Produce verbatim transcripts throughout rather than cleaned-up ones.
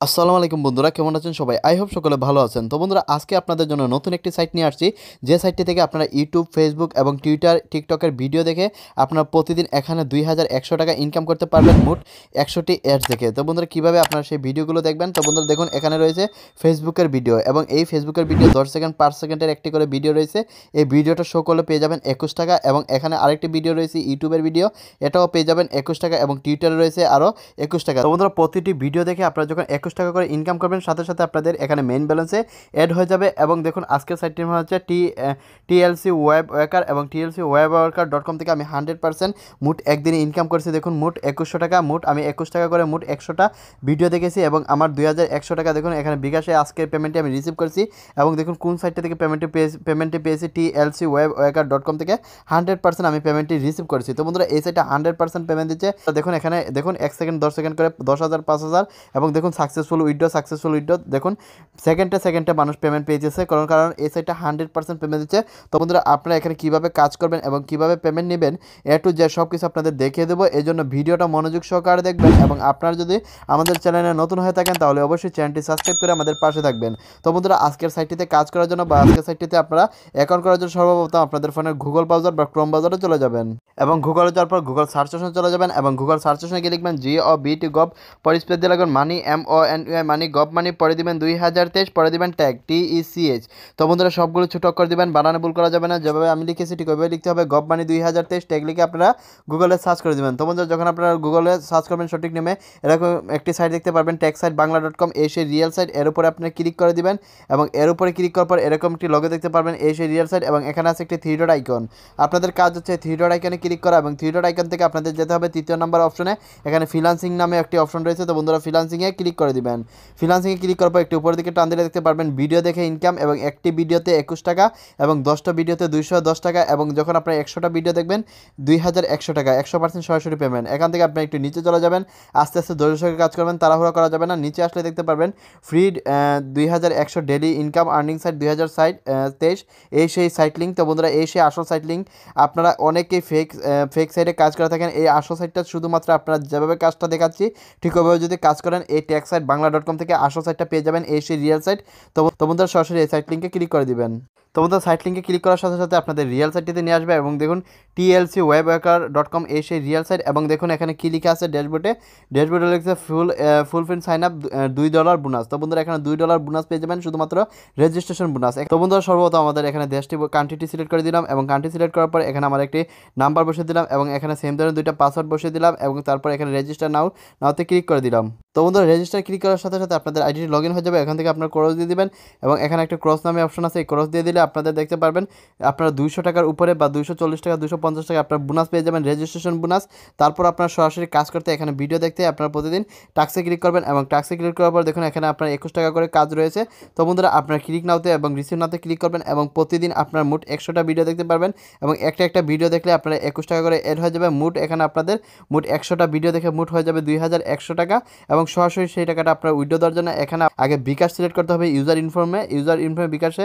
আসসালামু আলাইকুম বন্ধুরা, কেমন আছেন সবাই? আই হোপ সকলে ভালো আছেন। তো বন্ধুরা, আজকে আপনাদের জন্য নতুন একটি সাইট নিয়ে আসছি, যে সাইটটি থেকে আপনারা ইউটিউব, ফেসবুক এবং টুইটার, টিকটকের ভিডিও দেখে আপনারা প্রতিদিন এখানে দুই হাজার একশো টাকা ইনকাম করতে পারবেন মোট একশোটি অ্যাডস দেখে। তো বন্ধুরা, কীভাবে আপনারা সেই ভিডিওগুলো দেখবেন? তো বন্ধুরা দেখুন, এখানে রয়েছে ফেসবুকের ভিডিও এবং এই ফেসবুকের ভিডিও দশ সেকেন্ড পাঁচ সেকেন্ডের একটি করে ভিডিও রয়েছে। এই ভিডিওটা শো করলে পেয়ে যাবেন একুশ টাকা এবং এখানে আরেকটি ভিডিও রয়েছে ইউটিউবের ভিডিও, এটাও পেয়ে যাবেন একুশ টাকা এবং টুইটারে রয়েছে আরও একুশ টাকা। তো বন্ধুরা, প্রতিটি ভিডিও দেখে আপনারা যখন একুশ টাকা করে ইনকাম করবেন, সাথে সাথে আপনাদের এখানে মেইন ব্যালেন্সে অ্যাড হয়ে যাবে। এবং দেখুন, আজকের সাইটটির নাম হচ্ছে টি টিএলসি ওয়েব ওয়ার্কার এবং TLC web worker dot com থেকে আমি হান্ড্রেড পার্সেন্ট মোট একদিনে ইনকাম করছি। দেখুন, মোট একুশশো টাকা, মোট আমি একুশ টাকা করে মোট একশোটা ভিডিও দেখেছি এবং আমার দুই হাজার একশো টাকা দেখুন এখানে বিকাশে আজকের পেমেন্টটি আমি রিসিভ করছি। এবং দেখুন কোন সাইটটা থেকে পেমেন্টটি পেয়েছি, পেমেন্টটি পেয়েছি TLC web worker dot com থেকে হান্ড্রেড পার্সেন্ট আমি পেমেন্টটি রিসিভ করেছি। তো বন্ধুরা, এই সাইটটা হান্ড্রেড পার্সেন্ট পেমেন্ট দিচ্ছে। তো দেখুন, এখানে দেখুন এক সেকেন্ড দশ সেকেন্ড করে দশ হাজার পাঁচ হাজার এবং দেখুন সাকসেসফুল উইড্রো সাকসেসফুল উইড্রো দেখুন সেকেন্ডে সেকেন্ডে মানুষ পেমেন্ট পেয়েছে, কারণ কারণ এই সাইটটা হান্ড্রেড পার্সেন্ট পেমেন্ট দিচ্ছে। তো বন্ধুরা, আপনারা এখানে কীভাবে কাজ করবেন এবং কীভাবে পেমেন্ট নেবেন এ টু জেড সব কিছু আপনাদের দেখিয়ে দেবো। এই জন্য ভিডিওটা মনোযোগ সহকারে দেখবেন এবং আপনারা যদি আমাদের চ্যানেলে নতুন হয়ে থাকেন তাহলে অবশ্যই চ্যানেলটি সাবস্ক্রাইব করে আমাদের পাশে থাকবেন। তো বন্ধুরা, আজকের সাইটটিতে কাজ করার জন্য বা আজকের সাইটটিতে আপনারা অ্যাকাউন্ট করার জন্য সর্বপ্রথম আপনাদের ফোনের গুগল ব্রাউজার বা ক্রোম ব্রাউজারে চলে যাবেন এবং গুগলে যাওয়ার পর গুগল সার্চ অপশনে চলে যাবেন এবং গুগল সার্চ অপশনে গিয়ে লিখবেন G O B T gov, পরে স্পেস দিয়ে লাগবেন money M O N U money gov money, পরে দিবেন দুই হাজার তেইশ, পরে দিবেন tag T E C H. তো বন্ধুরা, সবগুলো ছোট করে দিবেন, বানানে ভুল করা যাবে না। যেভাবে আমি লিখেছি ঠিক ওইভাবে লিখতে হবে। গভ মানি দুই হাজার তেইশ ট্যাগ লিখে আপনারা গুগলে সার্চ করে দেবেন। তো বন্ধুরা, যখন আপনারা গুগলে সার্চ করবেন সঠিক নেমে এরকম একটি সাইট দেখতে পারবেন, tag site Bangla dot com, এই সেই রিয়েল সাইট। এর উপরে আপনি ক্লিক করে দিবেন এবং এর উপরে ক্লিক করার পর এরকম একটি লগো দেখতে পারবেন, এই সেই রিয়েল সাইট। এবং এখানে আছে একটি থ্রি ডট আইকন। আপনাদের কাজ হচ্ছে থ্রি ডট আইকনে ক্লিক করা এবং থ্রি ডট আইকন থেকে আপনাদের যেতে হবে তৃতীয় নম্বর অপশনে। এখানে ফ্রিল্যান্সিং নামে একটি অপশন রয়েছে। তো বন্ধুরা, ফ্রিল্যান্সিংয়ে ক্লিক করে দিবেন। ফ্রিল্যান্সিংয়ে ক্লিক করার পর একটি উপরের দিকে টান দিলে দেখতে পারবেন ভিডিও দেখে ইনকাম এবং একটি ভিডিওতে একুশ টাকা এবং দশটা ভিডিওতে দুইশো দশ টাকা এবং যখন আপনার একশোটা ভিডিও দেখবেন দুই হাজার একশো টাকা, একশো পার্সেন্ট সরাসরি পেমেন্ট। এখান থেকে আপনি একটু নিচে চলে যাবেন, আস্তে আস্তে ধৈর্য সহকারে কাজ করবেন, তাড়াহুড়া করা যাবে না। নিচে আসলে দেখতে পারবেন ফ্রি দুই হাজার একশো ডেলি ইনকাম আর্নিং সাইট দুই হাজার সাইট তেইশ, এই সেই সাইট লিঙ্ক। তো বন্ধুরা, এই সেই আসল সাইট লিঙ্ক। আপনারা অনেকেই ফেক ফেক সাইটে কাজ করে থাকেন, এই আসল সাইটটা শুধুমাত্র আপনারা যেভাবে কাজটা দেখাচ্ছি ঠিক ওইভাবে যদি কাজ করেন এই tag site Bangla dot com থেকে আসল সাইটটা পেয়ে যাবেন, এই সেই রিয়েল সাইট। তো তো বন্ধুরা, সরাসরি এই সাইট লিঙ্কে ক্লিক করে দিবেন। তো বন্ধুরা, সাইট লিঙ্কে ক্লিক করার সাথে সাথে আপনাদের রিয়েল সাইটটিতে নিয়ে আসবে এবং দেখুন TLC web worker dot com, এই সেই রিয়েল সাইট। এবং দেখুন এখানে কী লিখে আছে ড্যাশবোর্ডে, ড্যাশবোর্ডে লিখছে full full print sign up দুই ডলার বোনাস। তো বন্ধুরা, এখানে দুই ডলার বোনাস পেয়ে যাবেন, শুধুমাত্র রেজিস্ট্রেশন বোনাস। তো বন্ধুরা, সর্বপ্রথম আমাদের এখানে দেশটি কান্ট্রিটি সিলেক্ট করে দিলাম এবং কান্ট্রি সিলেক্ট করার পর এখানে আমার একটি নাম্বার বসিয়ে দিলাম এবং এখানে সেম ধরনের দুইটা পাসওয়ার্ড বসিয়ে দিলাম এবং তারপর এখানে রেজিস্টার নাও নাওতে ক্লিক করে দিলাম। তো বন্ধুরা, রেজিস্টার ক্লিক করার সাথে সাথে আপনাদের আইডিটি লগ ইন হয়ে যাবে। এখান থেকে আপনার ক্রস দিয়ে দিবেন এবং এখানে একটা ক্রস নামে অপশন আছে, এই ক্রস দিয়ে দিলে আপনাদের দেখতে পারবেন আপনারা দুইশো টাকার উপরে বা দুইশো চল্লিশ টাকা দুইশো পঞ্চাশ টাকা আপনার বোনাস পেয়ে যাবেন, রেজিস্ট্রেশন বোনাস। তারপর আপনার সরাসরি কাজ করতে এখানে ভিডিও দেখতে আপনারা প্রতিদিন টাক্সে ক্লিক করবেন এবং টাক্সে ক্লিক করার পর দেখুন এখানে আপনার একুশ টাকা করে কাজ রয়েছে। তো বন্ধুরা, আপনার ক্লিক নাওতে এবং রিসিভ নাওতে ক্লিক করবেন এবং প্রতিদিন আপনার মোট একশোটা ভিডিও দেখতে পারবেন এবং একটা একটা ভিডিও দেখলে আপনারা একুশ টাকা করে অ্যাড হয়ে যাবে। মোট এখানে আপনাদের মোট একশোটা ভিডিও দেখে মোট হয়ে যাবে দুই হাজার একশো টাকা এবং সরাসরি সেই টাকাটা আপনার উইথড্র দেওয়ার জন্য এখানে আগে বিকাশ সিলেক্ট করতে হবে। ইউজার ইনফর্মে ইউজার ইনফর্মে বিকাশে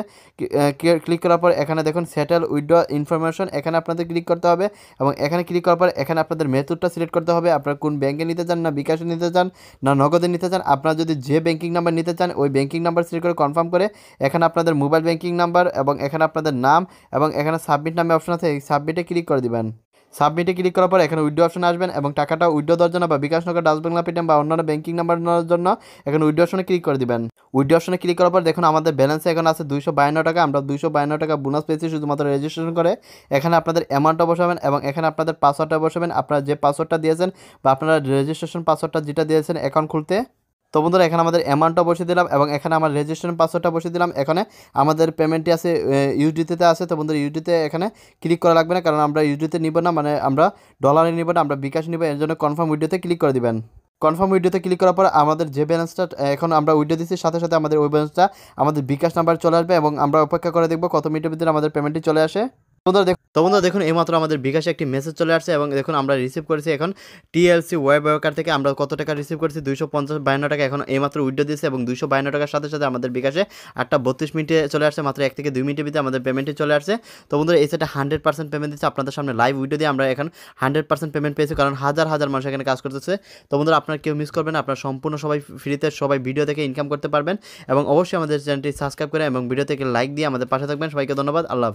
ক্লিক করার পর এখানে দেখুন সেটেল উইথড্র ইনফরমেশন, এখানে আপনাদের ক্লিক করতে হবে এবং এখানে ক্লিক করার পর এখানে আপনাদের মেথডটা সিলেক্ট করতে হবে। আপনারা কোন ব্যাঙ্কে নিতে চান, না বিকাশে নিতে চান, না নগদে নিতে চান। আপনারা যদি যে ব্যাঙ্কিং নাম্বার নিতে চান ওই ব্যাঙ্কিং নাম্বার সিলেক্ট করে কনফার্ম করে এখানে আপনাদের মোবাইল ব্যাঙ্কিং নাম্বার এবং এখানে আপনাদের নাম এবং এখানে সাবমিট নামে অপশন আছে, এই সাবমিটে ক্লিক করে দিবেন। সাবমিটে ক্লিক করার পর এখানে উইথড্র অপশনে আসবেন এবং টাকাটা উইথড্র দেওয়ার জন্য বা বিকাশ নগদ ডাচ বাংলা পেটিএম বা অন্যান্য ব্যাঙ্কিং নাম্বার নেওয়ার জন্য এখানে উইথড্র অপশনে ক্লিক করে দিবেন। উইথড্র অপশনে ক্লিক করার পর দেখুন আমাদের ব্যালেন্সে এখন আছে দুইশো বায়ান্ন টাকা। আমরা দুইশো বায়ান্ন টাকা বোনাস পেয়েছি শুধুমাত্র রেজিস্ট্রেশন করে। এখানে আপনাদের অ্যামাউন্টটা বসাবেন এবং এখানে আপনাদের পাসওয়ার্ডটা বসাবেন, আপনারা যে পাসওয়ার্ডটা দিয়েছেন বা আপনারা রেজিস্ট্রেশন পাসওয়ার্ডটা যেটা দিয়েছেন অ্যাকাউন্ট খুলতে। তো বন্ধুরা, এখানে আমাদের অ্যামাউন্টটা বসিয়ে দিলাম এবং এখানে আমার রেজিস্ট্রেশন পাসওয়ার্ডটা বসিয়ে দিলাম। এখানে আমাদের পেমেন্টটি আছে ইউডিতে আছে। তো বন্ধুরা, ইউডিতে এখানে ক্লিক করা লাগবে না, কারণ আমরা ইউডিতে নিব না, মানে আমরা ডলারে নিব না, আমরা বিকাশ নিব। এর জন্য কনফার্ম উইডিওতে ক্লিক করে দিবেন। কনফার্ম উইডিওতে ক্লিক করার পর আমাদের যে ব্যালেন্সটা এখন আমরা উইডিও দিচ্ছি সাথে সাথে আমাদের ওই ব্যালেন্সটা আমাদের বিকাশ নাম্বার চলে আসবে এবং আমরা অপেক্ষা করে দেখব কত মিনিটের ভিতরে আমাদের পেমেন্টটি চলে আসে। বন্ধুরা দেখুন তো বন্ধুরা দেখুন এইমাত্র আমাদের বিকাশে একটি মেসেজ চলে আসছে এবং দেখুন আমরা রিসিভ করেছি এখন টিএলসি ওয়েব ওয়ার্কার থেকে আমরা কত টাকা রিসিভ করেছি দুইশো পঞ্চাশ বায়ান্ন টাকা এখন এইমাত্র উইথড্র দিয়েছে এবং দুইশো বায়ান্ন টাকার সাথে সাথে আমাদের বিকাশে আটটা বত্রিশ মিনিটে চলে আসছে, মাত্র এক থেকে দুই মিনিটের ভিতরে আমাদের পেমেন্টে চলে আসছে। তো বন্ধুরা এই সাইটে হান্ড্রেড পার্সেন্ট পেমেন্ট দিচ্ছে আপনাদের সামনে লাইভ উইডিও দিয়ে আমরা এখন হান্ড্রেড পার্সেন্ট পেমেন্ট পেয়েছি, কারণ হাজার হাজার মানুষ এখানে কাজ করতেছে। তো বন্ধুরা আপনারা কেউ মিস করবেন না, আপনারা সম্পূর্ণ সবাই ফ্রিতে সবাই ভিডিও থেকে ইনকাম করতে পারবেন এবং অবশ্যই আমাদের চ্যানেলটি সাবস্ক্রাইব করে এবং ভিডিও থেকে লাইক দিয়ে আমাদের পাশে থাকবেন। সবাইকে ধন্যবাদ, আল্লাহ।